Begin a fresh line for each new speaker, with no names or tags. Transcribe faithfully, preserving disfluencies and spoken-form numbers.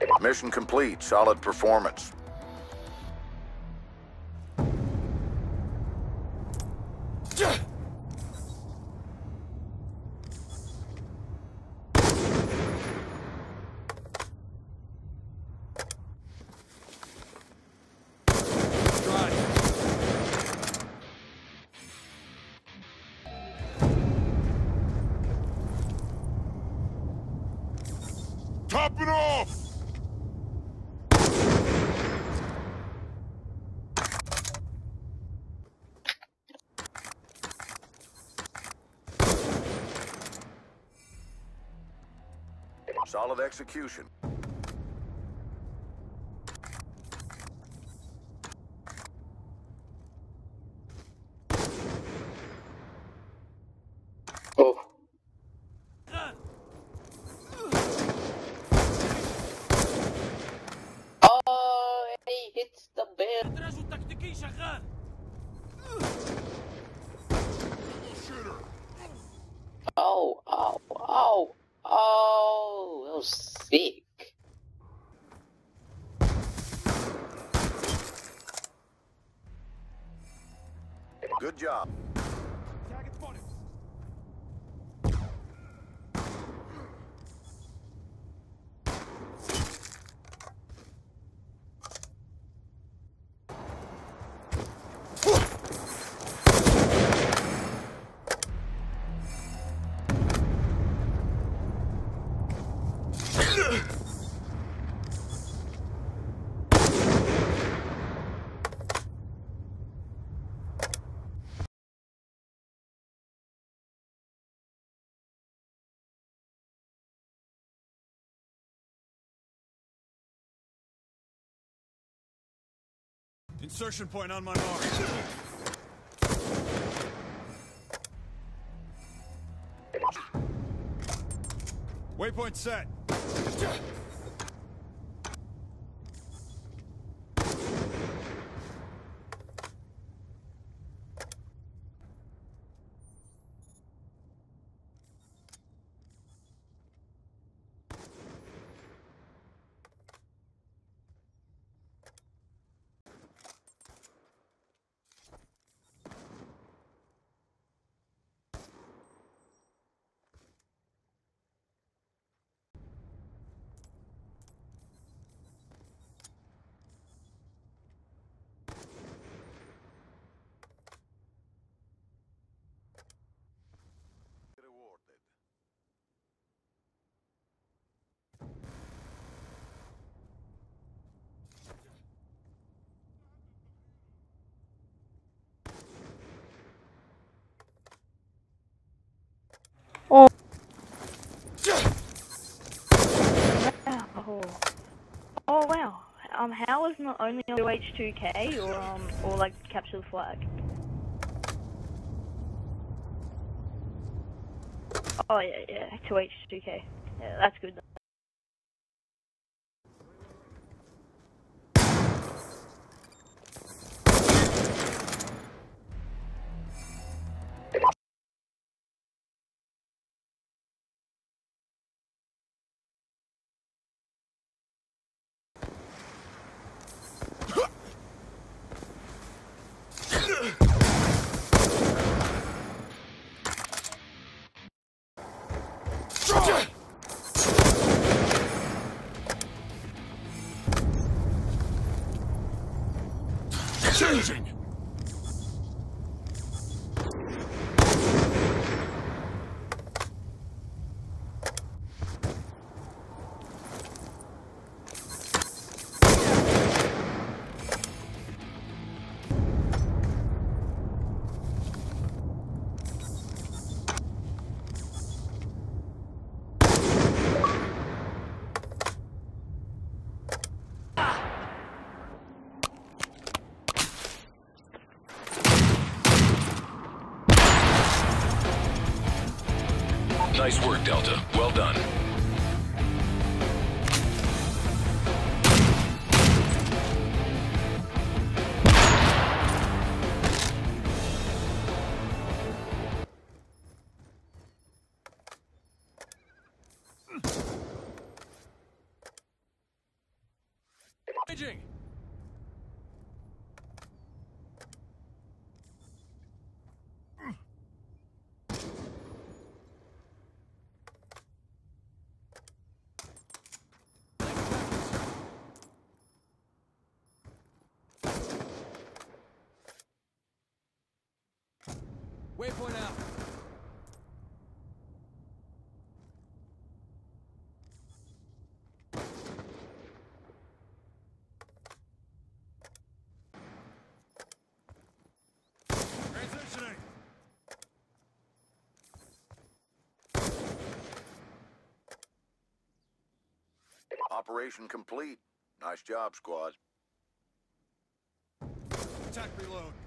Mission complete. Solid performance.
Top it off!
Solid execution.
Oh. Oh, he hits the bell.
الإدراج التكتيكي شغال.
Oh, oh, oh, oh, that was sick.
Good job.
Target spotted.
Insertion point on my mark. Waypoint set.
Rewarded.
Oh. Wow. Oh wow. Um, how is not only on two H two K or um or like capture the flag? Oh yeah, yeah, two H two K. Yeah, that's good.
Changing!
Nice work, Delta. Well done.
Engaging. Waypoint out.
Transitioning.
Operation complete. Nice job, squad.
Attack reload.